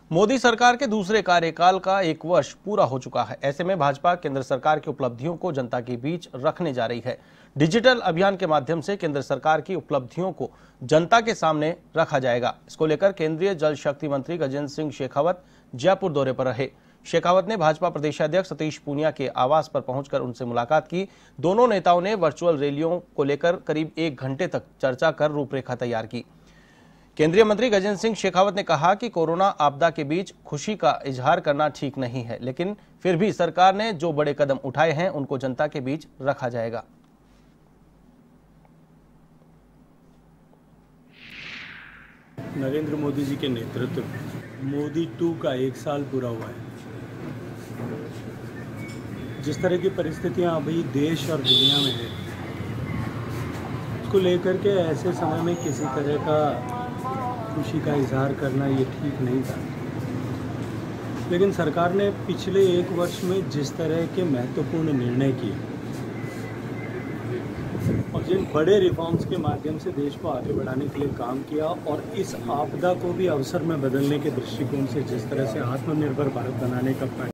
मोदी सरकार के दूसरे कार्यकाल का 1 वर्ष पूरा हो चुका है। ऐसे में भाजपा केंद्र सरकार की उपलब्धियों को जनता के बीच रखने जा रही है। डिजिटल अभियान के माध्यम से केंद्र सरकार की उपलब्धियों को जनता के सामने रखा जाएगा। इसको लेकर केंद्रीय जल शक्ति मंत्री गजेंद्र सिंह शेखावत जयपुर दौरे पर रहे। शेखावत ने भाजपा प्रदेशाध्यक्ष सतीश पूनिया के आवास पर पहुंचकर उनसे मुलाकात की। दोनों नेताओं ने वर्चुअल रैलियों को लेकर करीब 1 घंटे तक चर्चा कर रूपरेखा तैयार की। केंद्रीय मंत्री गजेंद्र सिंह शेखावत ने कहा कि कोरोना आपदा के बीच खुशी का इजहार करना ठीक नहीं है, लेकिन फिर भी सरकार ने जो बड़े कदम उठाए हैं उनको जनता के बीच रखा जाएगा। नरेंद्र मोदी जी के नेतृत्व मोदी 2 का 1 साल पूरा हुआ है। जिस तरह की परिस्थितियां अभी देश और दुनिया में है, उसको लेकर के ऐसे समय में किसी तरह का खुशी का इजहार करना ये ठीक नहीं था। लेकिन सरकार ने पिछले 1 वर्ष में जिस तरह के महत्वपूर्ण निर्णय किए और जिन बड़े रिफॉर्म्स के माध्यम से देश को आगे बढ़ाने के लिए काम किया और इस आपदा को भी अवसर में बदलने के दृष्टिकोण से जिस तरह से आत्मनिर्भर भारत बनाने का